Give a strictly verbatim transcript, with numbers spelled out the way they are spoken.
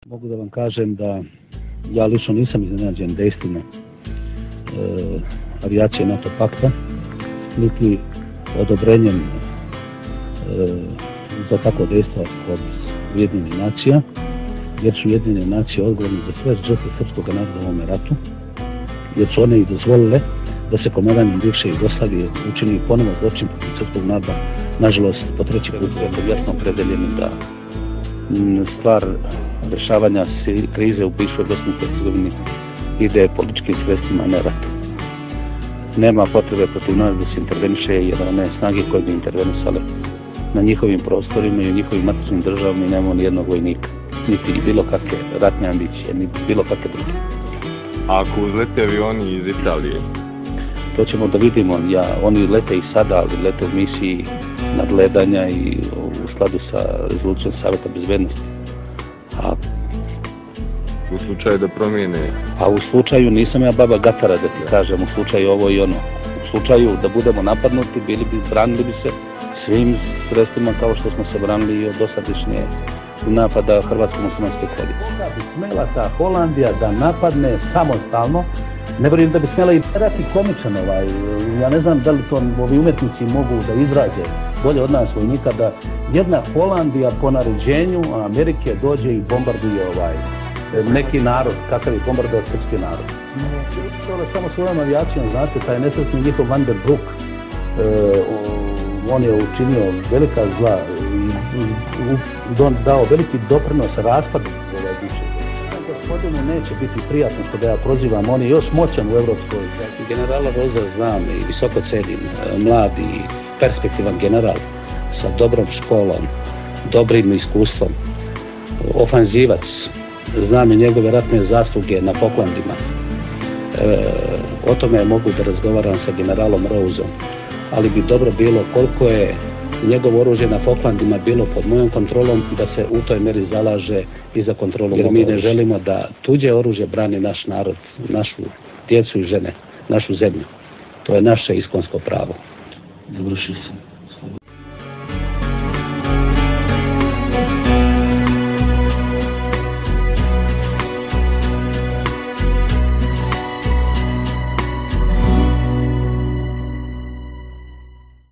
Mogu da vam kažem da ja lično nisam iznenađen dejstvima e, avijacije NATO pakta, niti odobrenjem e, za tako dejstva od Ujedinjenih nacija, jer su Ujedinjene nacije odgovorne za sve žrtve srpskog naroda u ovome ratu, jer su one i dozvolile da se komandanjem bivše Jugoslavije učini ponovo zločin protiv srpskog naroda. Nažalost, po treći put je jasno opredeljeni da stvar rešavanja krize u bivšoj Bosni i Hercegovini ide političkim sredstvima, a ne ratu. Nema potrebe protiv nas da se interveniše, jer one snage koje bi intervenisale na njihovim prostorima i u njihovim matičnim državama i nemamo nijednog vojnika, niti bilo kakve ratne ambicije, niti bilo kakve druge. A ako uzlete avioni iz Italije? To ćemo da vidimo. Ja, oni lete i sada, ali lete u misiji nadgledanja i u skladu sa rezolucijom Saveta bezbednosti. A u slučaju da promijene? A u slučaju, nisam ja baba Gatara da ti kažem, u slučaju ovo i ono. U slučaju da budemo napadnuti, bili bi, branili bi se svim sredstvima kao što smo se branili i od dosadašnje napada Hrvatsko-muslimanske koalicije. Da bi smela ta Holandija da napadne samostalno, ne vjerujem da bi smjela i terati komičan ovaj. Ja ne znam da li to ovi umetnici mogu da izraze bolje od nas vojnika, da jedna Holandija po naređenju Amerike dođe i bombarduje ovaj neki narod, kakav je bombardovao srpski narod. No, samo svojom avijacijom, znate, taj nesretni njihov Van der Broek, e, on je učinio velika zla i dao veliki doprinos raspadu ove bivše. Gospodinu neće biti prijatno što da ja prozivam, on je još moćan u Evropskoj. Generala Roza znam i visoko cenim, mladi i perspektivan general sa dobrom školom, dobrim iskustvom, ofanzivac, znam i njegove ratne zasluge na Falklandima. E, o tome mogu da razgovaram sa generalom Rozom, ali bi dobro bilo koliko je njegovo oružje na Falklandima bilo pod mojom kontrolom, da se u toj meri zalaže i za kontrolu. Jer mi ne želimo da tuđe oružje brani naš narod, našu djecu i žene, našu zemlju. To je naše iskonsko pravo. Završio sam.